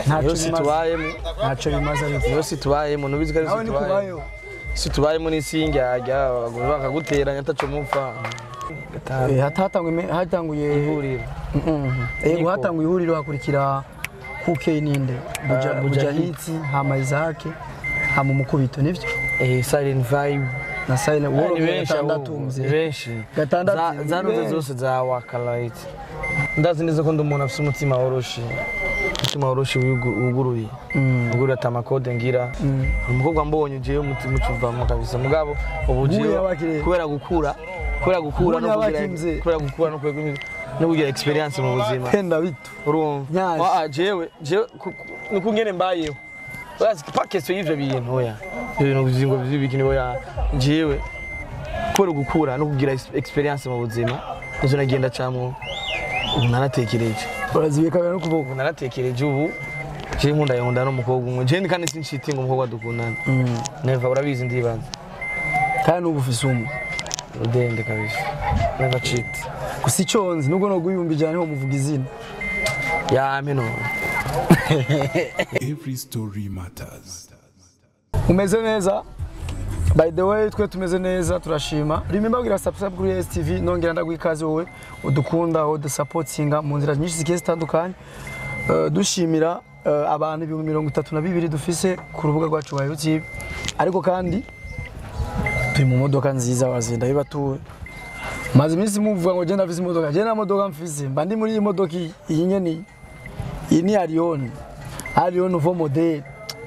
ntacyo situbayemo ntacyo bimaze ariko iyo situbayemo nubizi ko ari situbayemo situbayemo n'isingajya bakaguteranya ataco mupfa hatanguye ihuriro yego hatanguye ihuriro hakurikira kuke ninde Bujahitsi hama Isaac hama Mukubito nivyo Silent Vibe na Silent Woro gatandatu benshi gatandatu zanuze zose za Wakalight ndazi neza ko ndumuntu afite umutima woroshi wuguruye ugura tamakode ngira umukobwa mbonye je umutima ucuvamo kabisa mugabo ubugiye kubera gukura no kugira experience mu buzima penda bitu urumva jewe nikungene mbayeho bazi pakeso y'ivyo bintu oya ibintu bizingo by'ibikini oya jewe kubera gukura no kugira experience mu buzima nizo nagenda camwo naratekereje urazibika no kuboko naratekereje ubu je nkunda yonda no mukobwa umwe je kandi sinshitinga umukobwa dukundana never urabizi ndibanza kandi ubu ufise umwe udende kabisa never cheat gusa iconzi nubwo no guyumbijana niho muvuga izina ya meno Every story matters. Umeze neza. By the way twe tumeze neza turashima. Remember kugira subscribe kuri STV nongera ndagwikaze wowe udukunda wo supportinga mu nzira nyinshi zigiye zitandukanye. Dushimira abantu 32 dufise ku rubuga rwacu rwa YouTube. Ariko kandi turi mu modoka nziza wazenda bibatuwe. Maze iminsi muvuga ngo je ndafise imodoka. Je na modoka mfise. Mba ndi muri iyi modoka iyi nyene. Iyi ni Arion nouveau model.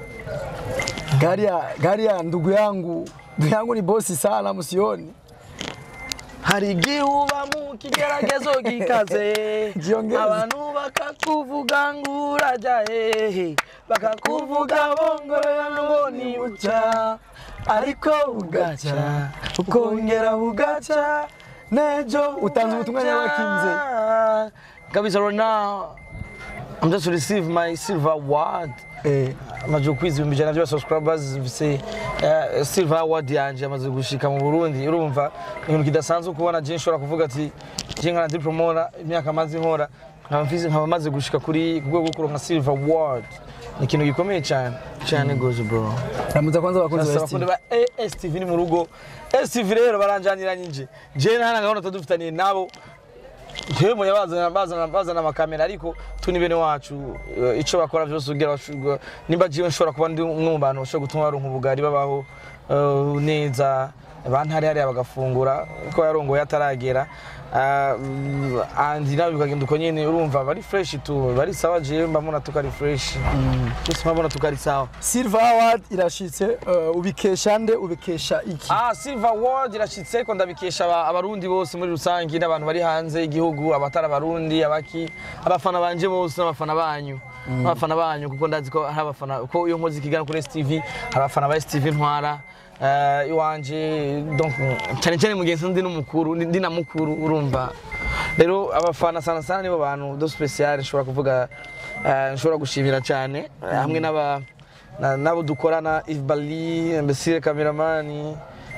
Gari ya ndugu yangu ni bosi sana musioni. Hari gihuba mu kigeragezo gikaze abantu bakakuvuga nguraja bakakuvuga bongorera ngo ni uca ariko ugaca ukongera ugaca nejo utanze ubutumwa n'abakinze kabisa right now I'm just to receive my silver award. Amaze kwizimba ijana bya subscribers bise silver award yanje amaze gushika mu Burundi urumva ibintu kidasanzwe kubona je nshobora kuvuga ati je nkana ndi promoter imyaka maze nkora nkaba maze gushika kuri rwego kuronka silver award ni ikintu gikomeye cyane gozo bro. Ramuza kwanza bakunze ba STV ni mu rugo STV rero baranjaniranye nje je nta ngabona tudufitaniye nabo Hemo yabazana amakamera ariko tuni bene wacu ico bakora byose ugera nimba jiwe nshobora kuba ndi umwe mu bantu bashobora gutuma baronka ubugari babaho neza bantari hari abagafungura ko yarongo yataragera andi nawe bikagenda uko nyene urumva bari fresh tu bari sawa je mbamona tukari fresh cyose mbamona tukari sawa. Silver award irashitse ubikesha nde ubikesha iki? Silver award irashitse ariko ndabikesha abarundi bose muri rusangi n'abantu bari hanze igihugu abatara abarundi abafana banje bose n'abafana banyu abafana banyu kuko ndazi ko hari abafana ko iyo nkozi kigana kuri STV abafana ba STV ntwara iwanje donc cyane mugenzi ndi n'umukuru ndi na mukuru urumva rero abafana sana nibo bantu do special nshobora kuvuga nshobora gushimira cyane hamwe nabo dukorana Yves Bali Mbesire cameraman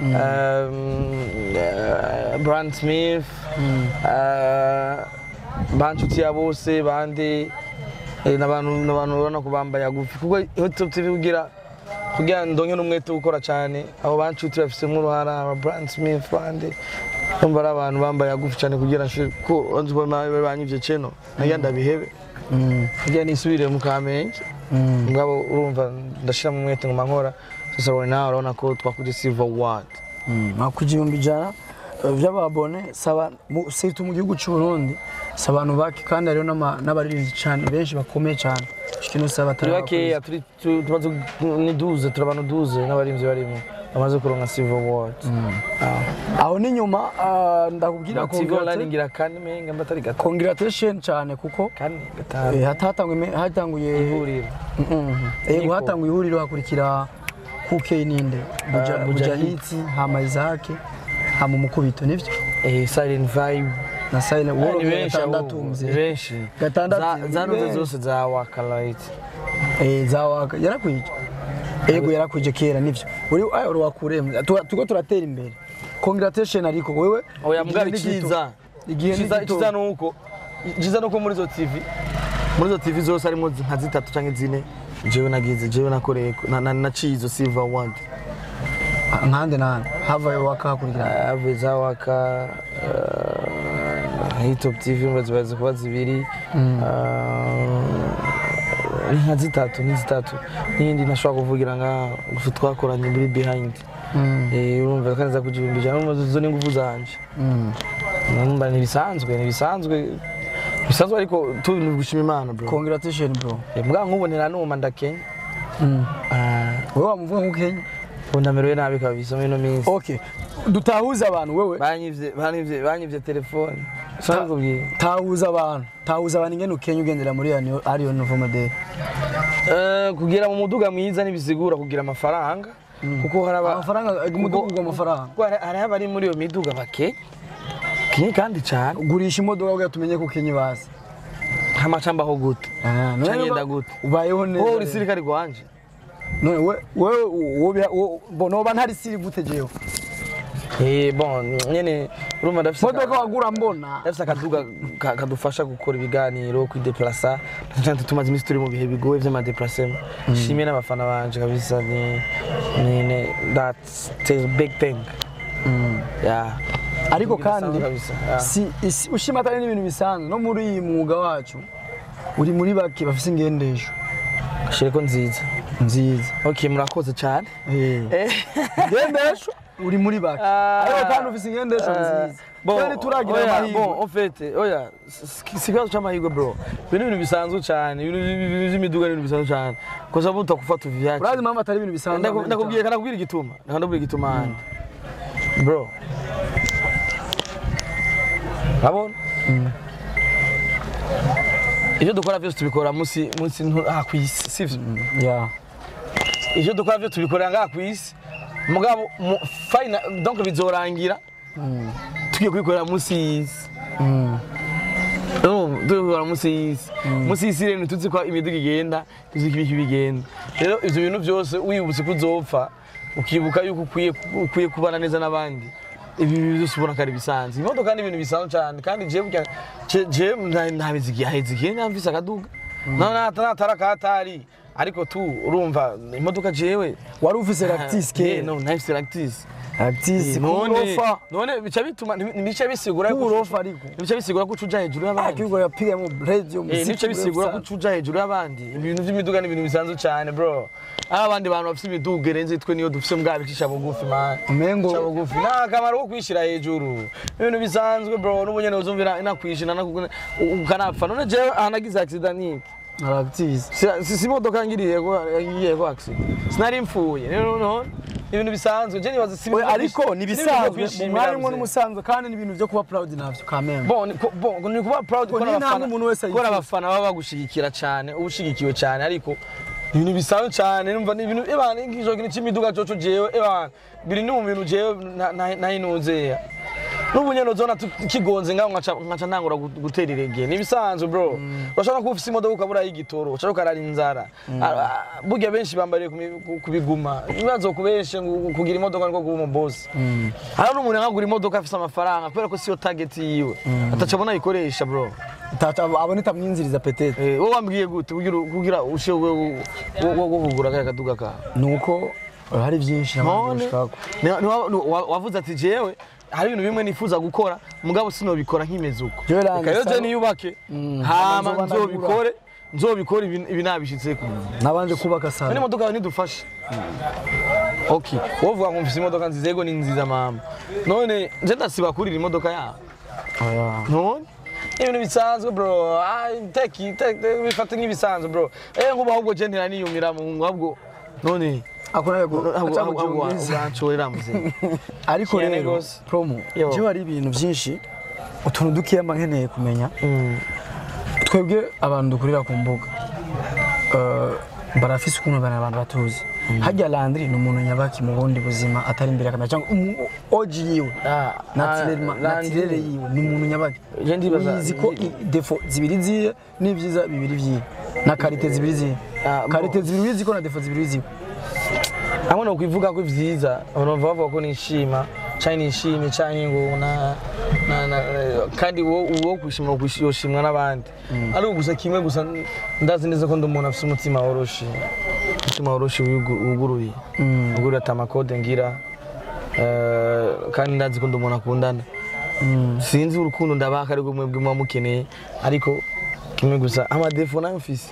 Brand Smith banchuti ya bose bande n'abantu urabona ko bambaye agufi kuko Top TV kugira ndonye n'umwete gukora cyane abo banchuti bafise mu ruhara Brand Smith bande mbara abantu bambaye agufi cyane kugira ko onzwe banyivye ceno nagira ndabihebe kugira nisubire mu Kamenge ngabo urumva ndashira mu mwete ngoma nkora sasa nawe urabona ko twakuje silver award makujibumbi jana vy'ababone saba mu gihugu cy'u Burundi sabantu baki kandi ariyo n'abaririmbyi cyane benshi bakomeye cyane kino saba turi tumaze ni 12 turabano 12 n'abaririmbyi barimo bamaze kuronka silver award aho ni nyuma ndakubwira ko ngira kandi menga mbatari gato congratulation cyane kuko hatanguye ihuriro yego hatanguye ihuriro hakurikira kuke ninde Bujahitsi hama Isaac hama Mukubito nivyo Silent Vibe na Silent Woro gatandatu benshi zanuze zose za Wakalight za Waka yarakwije yego yarakwije kera nivyo uri wakuremwe tuko turatera imbere congratulation ariko wewe oya mugari kiza nuko muri zo TV muri zo TV zose harimo nka zitatu canke zine jewe nagize jewe nakoreye naciye izo Silver Award nkande nande havaye waka hakurikira Aveza waka Top TV bazibaza kuba zibiri nka zitatu n'indi nashobora kuvugira nga twakoranye muri behind urumva kanza kujibimbija zo n'ingufu zanje numva nibisanzwe ariko tugushima Imana bro. Congratulations bro. Mbwa nkubonera numa ndakenya wewe wamuvuga nko Kenya undamerewe nabi kabisa mino minsi. Okay, dutahuza abantu wewe banyivye telefone sanzubwiye tahuza abantu ingene ukenya ugendera muri ariyo Novoma Day kugira mu muduga mwiza nibisigura kugira amafaranga kuko haraba amafaranga umuduga amafaranga hari abari muri iyo miduga bake kinyi kandi cyane ugurisha imodoka uga tumenye ko Kenya basi amacamba ho gute cyangenda gute ubayeho neza wowe uri sirikari gwanje none wewe bonoba ntari siri gute jewe bon nyene urumva ndafise modoka wagura mbona ndafise akaduga kadufasha gukora ibiganiro kwideplacer cyane tumaze imisi turi mu bihe bigoye vy'ama déplacement shimye n'abafana banje kabisa ni that's a big thing yeah ariko kandi si ushima atari n'ibintu bisanzwe no muri iyi mwuga wacu uri muri bake bafise ingendesho shireko nziza okay murakoze cyane ingendesho uri muri bake ariko kandi ufise ingendesho nziza kandi turagira amahirwe en fait oya sigazo cy'amahirwe bro ibintu bisanzwe cyane ibintu by'imiduga n'ibintu bisanzwe cyane koza buta kufata uvyaki urazi mama atari ibintu bisanzwe ndakubwira igituma bro Abon Ivyo dukora vyose tubikora munsi kwisi sivyo yeah ivyo dukora vyose tubikora nga kwisi mugabo final donc bizorangira tugiye kubikorera munsi dukora munsi rero tuzi ko imiduga igenda tuzi ko ibiki bigenda rero ivyo bintu byose wibutse kuzopfa ukibuka yuko ukwiye kubana neza n'abandi ibi byose ubona kari bisanzwe imodoka ni ibintu bisanzwe cyane kandi je ntabizigiye namvise akaduga natarakatari ariko tu urumva imodoka jewe wari ufise Lactis ke no nafise Lactis kurofa none bica bituma nibica bisigura kurofa ariko nibica bisigura ko ucuja hejuru y'abandi akirwa yapigamo radio musiki nibica bisigura ko ucuja hejuru y'abandi ibintu by'imiduga ni ibintu bisanzwe cyane bro abandi bantu bafite imiduga renze twe niyo dufise mbwabicisha bugufi man umengo bugufi nta kamaro ko kwishira hejuru ibintu bisanzwe bro n'ubunyene uzumvira inakwishina ukanapfa none je anagize accident ni Lactis si modoka ngiriye ko accident sinari mfuye no ibintu bisanzwe je nibaza si ariko ni bisanzwe mu mwanya n'umusanzwe kandi ni ibintu byo kuba proud navyo kameme bon ni kuba proud ko abafana baba bagushigikira cyane ubushigikiwe cyane ariko ibintu bisanzwe cyane numva ni ibintu ngijo n'imiduga coco jewe biri no mu bintu jewe nayinuze n'ubunyeno zona kigonze ngaho nkaca ntangura gutera irege ni bisanzwe bro urashaka ko ufise imodoka ukabura y'igitoro ushaka ukarara inzara burya benshi bambariye kubiguma bibazo kubeshe kugira imodoka ngo kuba boss hari n'umuntu ngagura imodoka afise amafaranga kubera ko siyo target yiwe atacabona ikoresha bro aboneta mwinziriza petete wowe wambwiye gute kugira ushewe wo kugura kaya kaduga ka nuko hari byinshi wavuze ati jewe hari ibintu bimwe nifuza gukora mugabo sinobikora nkimeze uko kayoje niyubake hama nzobikora ibi nabishitse ku nabanje kubaka sana ni modoka nidufashe okay wovuga ngo mfise imodoka nziza yego ni nziza mama none nje ndasiba kurira imodoka yawe none ibintu bisanzwe bro take bifata nk'ibisanzwe bro nguba ahubwo je ntiraniyumira mu ahubwo none ariko rero promo je hari ibintu byinshi utuntu dukiyamba nkeneye kumenya twebwe abantu dukurira ku mbuga barafise ukuntu abantu batuzi hajya Landry ni umuntu nyabaki mu bundi buzima atari imbere kamera cyangwa oji yiwe naturere yiwe ni umuntu nyabaki yizi ko defo zibiri ziye n'ibyiza bibiri vyiwe na karite zibiri ziye karite zibiri ziko na defo zibiri ziwe amwe no kwivuga ko ivyiza abantu bavuga ko nishima cyane nishimye cyane ngo kandi uwo kushimwa n'abandi ari gusa kimwe gusa ndazi neza ko ndumuntu afite umutima woroshe wuguruye ugurira atamakode ngira kandi ndazi ko ndumuntu akundana sinzi urukundo ndabaka ariko mwebwe mwa mukeneye ariko kimwe gusa amadefo nayo mfise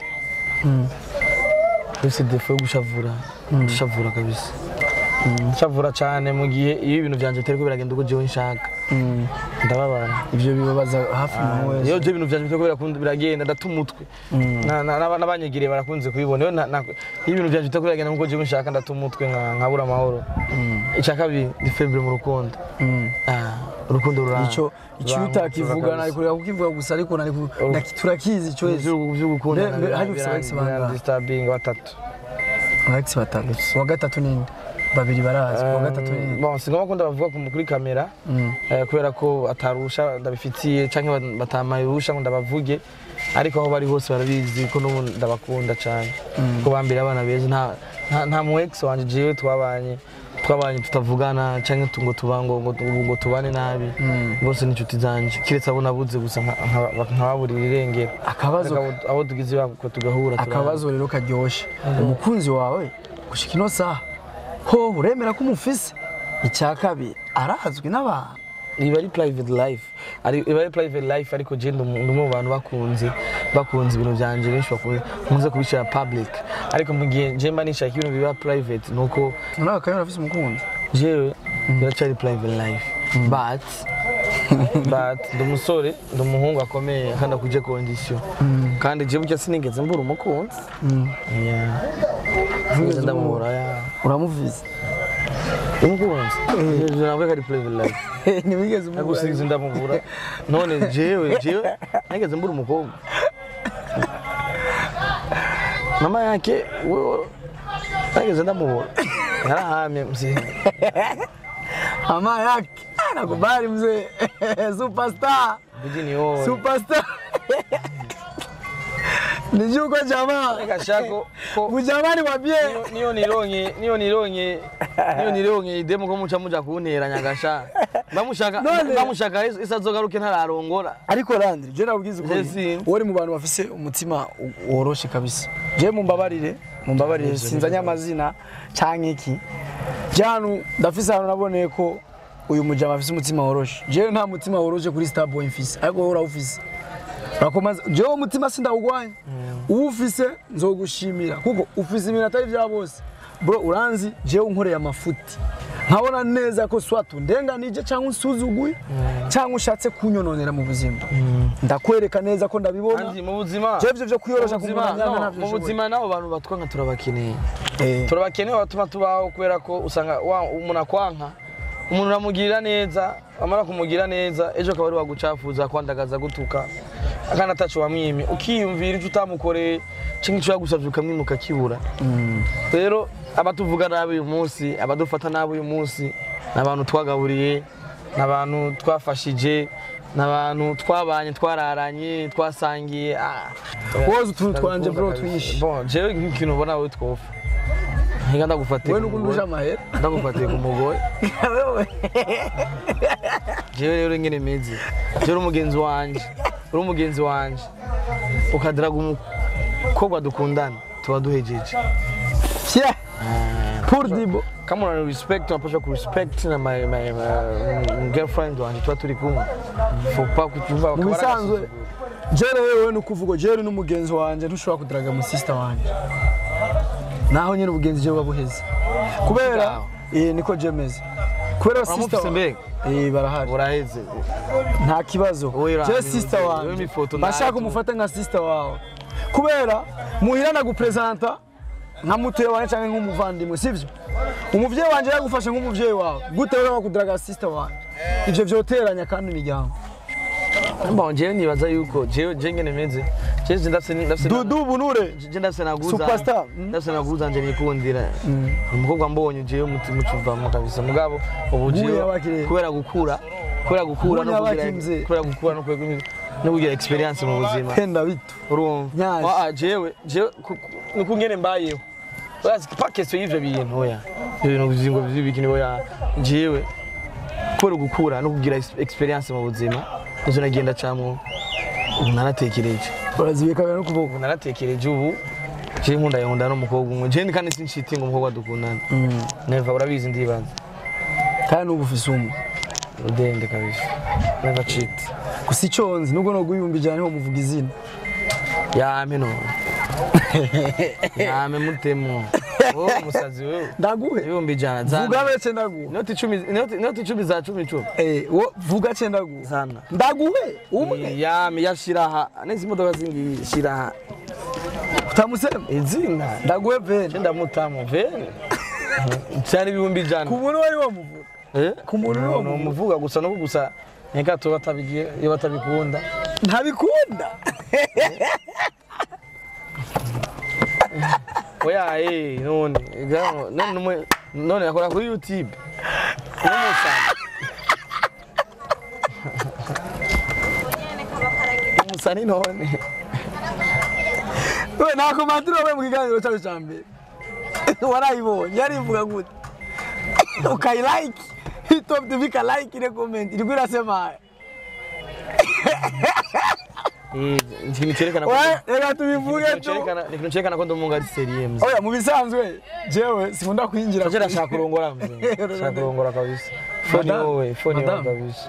ese defo yo gushavura kabisa nshavura cyane mu gihe iyo ibintu byanje bitariko biragenda uko jewe nshaka ndababara ivyo bibabaza hafi mu wese iyo ibintu byanje bitariko biragenda ndatumutwe n'abanyegire barakunze kubibona iyo ibintu byanje bitariko biragenda uko jewe nshaka ndatumutwe nkabura amahoro icyakabi ndi febre mu rukundo urukundo ruranga ico utakivuga nari kureka kukivuga gusa ariko turakizi ico byo gukunda hari ufise banga disturbing batatu wa gatatu ninde babiri barazi wa gatatu ninde bon singoma ko ndabavuga kuri kamera kubera ko atarusha ndabifitiye canke batamayirusha ngo ndabavuge ariko aho bari hose barabizi ko no ndabakunda cyane ko bambira abana beza nta mu ex wanje jewe twabanye tutavugana canke ngo tubango ngo tubane nabi bose n'inshuti zanje kiretse abo nabuze gusa nkababurira irengero akabazo abo tugize bako tugahura akabazo rero karyoshe umukunzi wawe gushika ino saha ho uremera ko umufise icyakabi arazwi n'abantu iba ari private life ariko je ndumwe bantu bakunze ibintu byanje benshi bakunze kubishira public ariko mu gihe je mba nishaka ibintu biba private nuko naka afise umukunzi jewe biracari private life but ndumusore ndumuhungu akomeye kandi akuje condition kandi je bucya sinigeze mbura umukunzi ndamubura uramuvize umukunzi je nabwo kari private life nibigeze gusiza ndamubura none jewe nigeze mbura umukobwa mama yake wewe nigeze ndamubura yarahamye mzee mama yake nakubali mzee superstar bidini wewe superstar nijuko jamaa nikashako bujamani wabie niyo nironke idemo ko muca kuntera nyagasha bamushaka isazogaruke ntararongora ariko Landry je nabwize ko wori mu bantu bafise umutima woroshe kabisa je mumbabarire sinzanya amazina canke iki janu ndafise hano naboneye ko uyu mujama afise umutima woroshe je nta mutima woroshe kuri Starboy mfise ariko wowe urafise rakomaze je umutima sindawugwanya ufise nzogushimira kuko ufise ibintu atari vya bose bro uranzi je unkoreye amafuti nkabona neza ko swatu ndenganije cyangwa usuzuguye cyangwa ushatse kunyononera mu buzima ndakwereka neza ko ndabibona kandi mu buzima je byo kwiyorosha kumuranya mu buzima nabo bantu batwanga turabakeneye turabakeneye batuma tubaho kubera ko usanga umuntu akwanka umuntu uramugirira neza amara kumugira neza ejo akaba ari wagucafuza kwandagaza gutuka akana atacu wamwime ukiyumvira icyo utamukoreye cyangwa icyo yagusavye ukamwimuka kibura rero abatuvuga nabi uyu munsi abadufata nabi uyu munsi nabantu twagaburiye nabantu twafashije nabantu twabanye twararanye twasangiye wowe utuntu twanje bro twishi bon jewe nk'ikintu ubona wowe twofa nkiga ndagufatiye wewe n'ukuntu amahera ndagufatiye ku mugore wewe jewe rero ngene meze jewe umugenzi wanje ukadiraga umukobwa dukundana tuba duhejeje pour dibo come on respect tunapaswa ku respect na my girlfriend wanje tuba turi kumwe faut pas kutumva bisanzwe jere wewe nukuvuga jere n'umugenzi wanje ntushobora kudiraga mu sister wanje naho nyine ubugenzi je babuheze kubera niko jemeze kubera sister barahari uraheze nta kibazo je sister wanje bashaka umufata nka sister wawe kubera muhirana gupresenta nka mutuye wanje canke nk'umuvandimwe sivyo umuvyeyi wanje yagufashe nk'umuvyeyi wawe gute wewe wakudiraga sister wanje ivyo vyoteranya kandi imiryango bon jewe nibaza yuko jewe ngene meze jewe ndafse dudu bunure je ndafse naguza superstar ndafse naguza nje nikundira umukobwa mbonye jewe mutima cuvamo kabisa mugabo ubu jewe kubera gukura no kugira experience mu buzima penda bitu urumva jewe nikungene mbayeho bazi pakese y'ivyo bintu oya ibintu bizingo by'ibikini oya jewe kubera gukura no kugira experience mu buzima nizo nagenda camwo naratekereje urazibika no kuboko naratekereje ubu je nkunda yonda no mukobwa umwe je kandi sinshiti ngo umukobwa dukundana never urabizi ndibanza kandi ubu ufise umwe udende kabisa never cheat gusa iconzi nubwo no guyumba ijana niho muvuga izina yame no yame mutemo musazi wewe ndaguhe ibihumbi ijana zana vuga bece ndaguhe noti 10 za 10 wo vuga ce ndaguhe zana ndaguhe umwe yame yashiraha nezi imodoka zingi shiraha utamusema izina ndaguhe vene ndamutamo vene cyari ibihumbi ijana ku muntu wari wamuvuga ku muntu no muvuga gusa no gusa neka to batabigiye iyo batabikunda ntabikunda oya none akora kuri YouTube umusani none we nako maturo we mu kiganiro cyawe cyambere warayibonye yarivuga gute ukai like top tubika like ile comment ilikuwa inasema nticherekana reka tubivuge tu nticherekana ko ndomunga ari serie mze oya mu bisanzwe jewe sikunda kwinjira cyera shakurongora mze shakurongora kabisa phone kabisa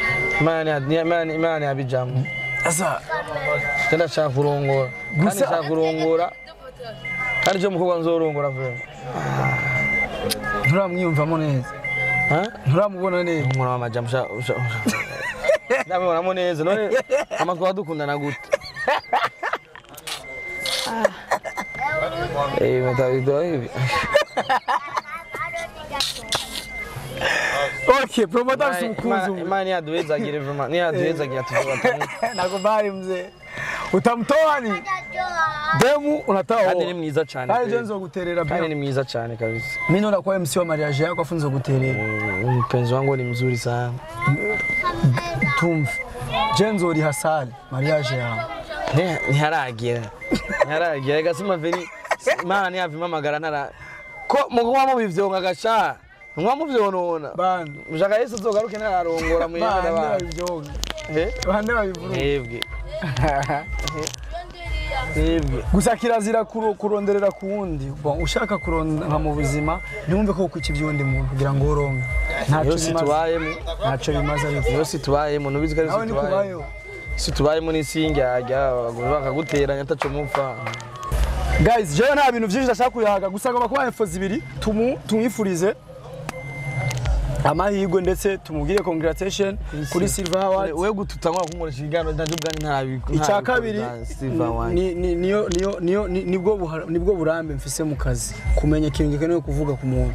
mani abijamu asa cyera shakurongora kandi shakurongora kandi je mukobwa nzorongora vuba nturamwiyumvamo neza nturamubona neza umuntu w'amajamu ndabona neza none amatwa dukundana gute metabido hivi okay promoter sumukuzu imani yaduweza gire vuma ni yaduweza gire tuvuga nakubali mzee utamtoa ni demu unatoa kandi ni mwiza cyane kandi je nzoguterera kandi ni mwiza cyane kabisa mimi ndo nakuwa MC wa mariage yako afu nzoguterera mpenzi wangu ni mzuri sana tumva je nzori hasali mariage yawe ntiharagira gasima veni imana ntiyavima amagara ntara ko mukuba mubivyo ngagasha nwa muvyonona bandi mushaka Yesu zogaruke nararongora mu yenda ba bande babivuru hebwe gusa kirazira kuronderera kuwundi ushaka kuronka mu buzima ntumve ko ukwica ibyundi muntu kugira ngo uronke ntacyo bimaze ariko iyo situbayemo nubizi ko ari situbayemo situbayemo n'insinge ajya bakaguteranya ataco mupfa guys jewe nta bintu byinshi ndashaka kuyaga gusa ngoma kuba info zibiri tumwifurize amahirwe ndetse tumubwire congratulation kuri Silver Award we gututangwa kunkoresha igano ndaje ubwanyu ntarabiko icya kabiri nibwo burambe mfise mu kazi kumenya ikintu gikeneye kuvuga ku muntu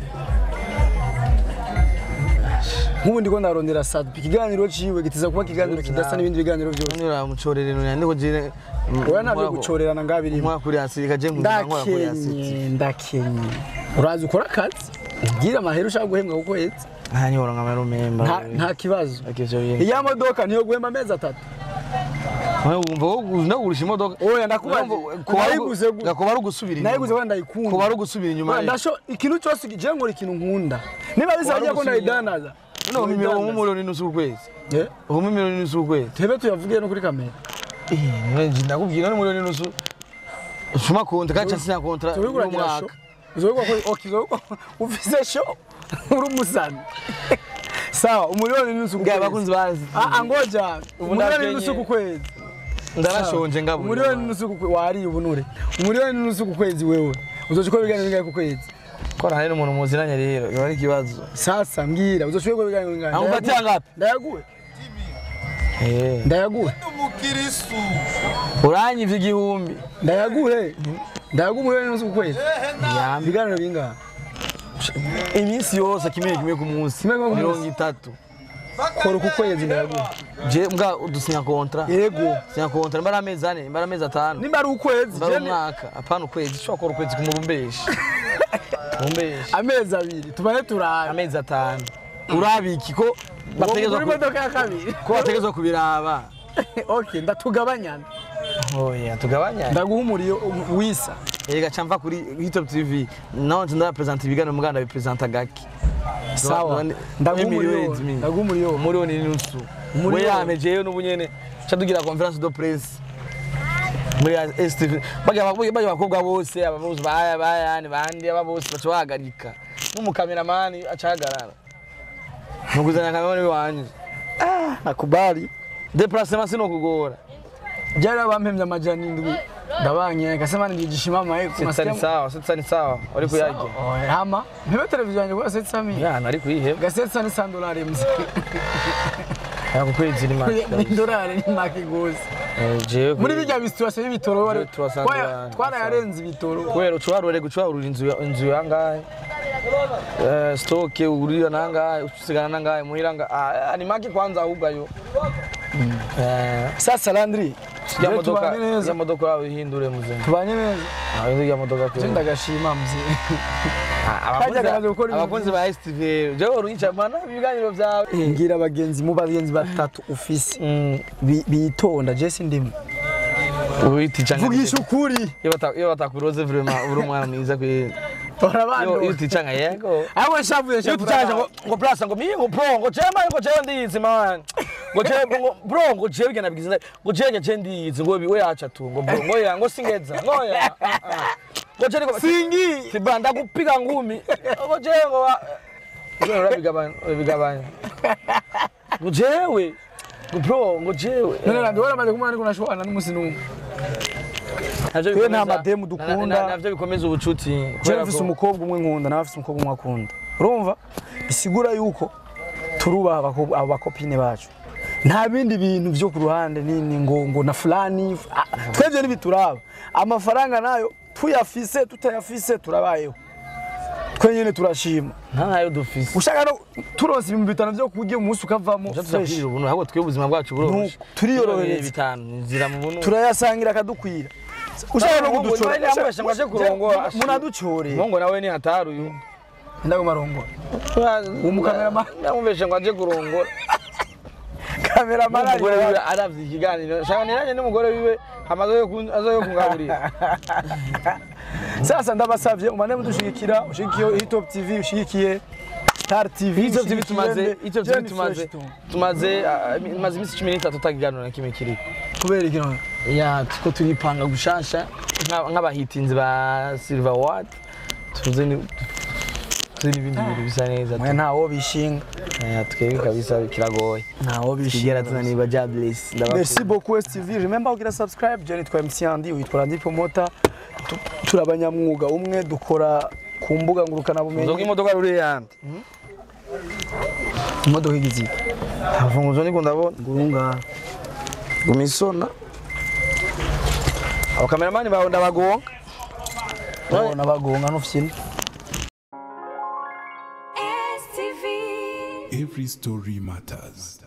nk'ubu ndiko ndarondera Sadbi ikiganiro ciwe gitiza kuba ikiganiro kidasa n'ibindi biganiro byose nura mucorere ndiko jire oya nabyo gucorerana ngabiri mwa kuri asirika je nkora kuri asirika ndakenye uraza ukora akazi ugira amahera ushaka guhembwa kuko yetse ntanyora nkamarumemba nta kibazo iya modoka niyo guhemba amezi 3 wumva nagurisha imodoka oya ndakubaza nayiguze gakoba ari ugusubira inyuma nayiguze wenda ikunda kuba ari ugusubira inyuma ndasho ikintu cyose gije nkora ikintu nkunda niba bizajya ko ndayidanaza no mimero mu muriro n'inzu kwezi mu mimero n'inzu kwezi tebe tuyavugiye no kuri kamera ndakubwira no muriro n'inzu ushuma kontra kacha sina kontra y'umwaka uzoyiko ko okizo ufise show uri umusani sawa umuriro n'inzu kwezi bakunzi bazi ngoja umuriro n'inzu ku kwezi ndarashonje ngabo umuriro n'inzu ku wari ubunure umuriro n'inzu ku kwezi wewe uzochiko biganiro bingahe ku kwezi kora hari umuntu muziranye rero yo ari kibazo sasa mbwira uzochiko biganiro bingahe akupatia ngapi ndayaguwe ndayaguwe umukirisu uranyivye igihumbi ndayaguwe umuriro n'inzu ku kwezi biganiro bingahe iminsi yose kimwe ku munsi 30 kora ku kwezi ndayaguwe je mbwa udusinya kontra yego sinya kontra mbara amezi 4 mbara amezi 5 nimba ari ukwezi mbara umwaka apana ukwezi cyo kora ukwezi kumubumbeshi amezi 2 tubane turabe amezi 5 urabiki ko bategezwa kuri modoka ya kabiri ko bategezwa kubiraba okay ndatugabanyana oya tugabanyana ndaguha umuriyo wisa Erega chamva kuri Hitop TV. Naho nda present ibiganiro muganda bipresenta gaki. Sawa. Ndagumuriyo. Muri ni nusu. We yamejeyo n'ubunyene. Chadugira conference de presse. Muri STV. Baga bakobwa bose abavuzi bayani bandi ababose bacahagarika. N'umukameramani acahagarara. Muguzanya kamera wanje. nakubali. Déplacement sino kugora. Jara bampemye amajana 7 ndabanye gasema ngijishima maye kumasema setsa ni sawa uri kuyage hama mpebe televiziyo yanjye kwa setsa mi ya nari kuyihe gasetsa ni $100 mzi yako kwezi ni maki $100 ni maki gose je muri bijya bisituasiyo y'ibitoro wari twara yarenze ibitoro kwero cwarore gucwarura inzu yangaye stock urira nangaye usigana nangaye muhiranga ni maki kwanza ahubwo ayo sasa Landry ya modoka yawe ihindure muze tubanye neza aho ya modoka ko ndagashima mzi abakunzi ba STV je uruyica mana ibiganiro byawe ngira abagenzi mu bagenzi batatu office bitonda je sindimo uyiticanga vugisha ukuri iyo batakuroze vraiment uri umwana mwiza kwe Torabando uyiticanga yego aho shavuye ngo plus ngo miye ngo pro ngo chema ngo chewe ndizi man ngo chewe ngo bro ngo chewe gena bigize ngo chewe nje ndizi ngo we acha tu ngo bro ngo ya ngo singeza ngo ya ngo chewe ngo singi tibanda kupiga ngumi ngo chewe ngo bigabanya ngo chewe ngo bro ngo chewe none ndora maze kumana ko nashobana n'umusi numwe Twe nta mademu dukunda navyo bikomeza ubucuti je mfise umukobwa umwe nkunda nawe afise umukobwa umwe akunda urumva bisigura yuko turubaha abakopine bacu nta bindi bintu byo ku ruhande nini ngo na fulani twebye nibituraba amafaranga nayo tuyafise tutayafise turabayeho twenyene turashima ntayo dufise ushaka no turonse ibintu bitanu byo kugiye umunsi ukavamo fresh ubuntu ahubwo twe ubuzima bwacu buroroshye turiyorohereza bitanu nzira mu buntu turayasangira akadukwira ushaka no kuducora ngaje kurongora munaducore mongo nawe ni hataru uyu ndago marongora umukameraman namubeshe ngo aje kurongora kameraman aravye ikiganiro shaka niranye n'umugore wiwe hamaze azoyo kungaburira sasa ndabasavye umane mudushigikira ushigikiye Hitop TV ushigikiye Star TV Hitop TV tumaze imisi 13 tutakiganura kimwe kiri kubera ikino ya tuko turipanga gushasha nk'abahitinzi ba Silver Award tuze ibindi bintu bisa neza ntawo bishinga twebwe kabisa kiragoye ntawo bishinga tunaniba Jobless merci beaucoup STV remember ugira subscribe je nitwa MC Andy witwa Andy Promoter turabanyamwuga umwe dukora ku mbuga ngurukana bumenyi nzoga imodoka ruri yandi imodoka igizi afunguzo niko ndabona ngurunga gumisona abakameramani bawe ndabagonga nabagonga n'ufyina Every story matters.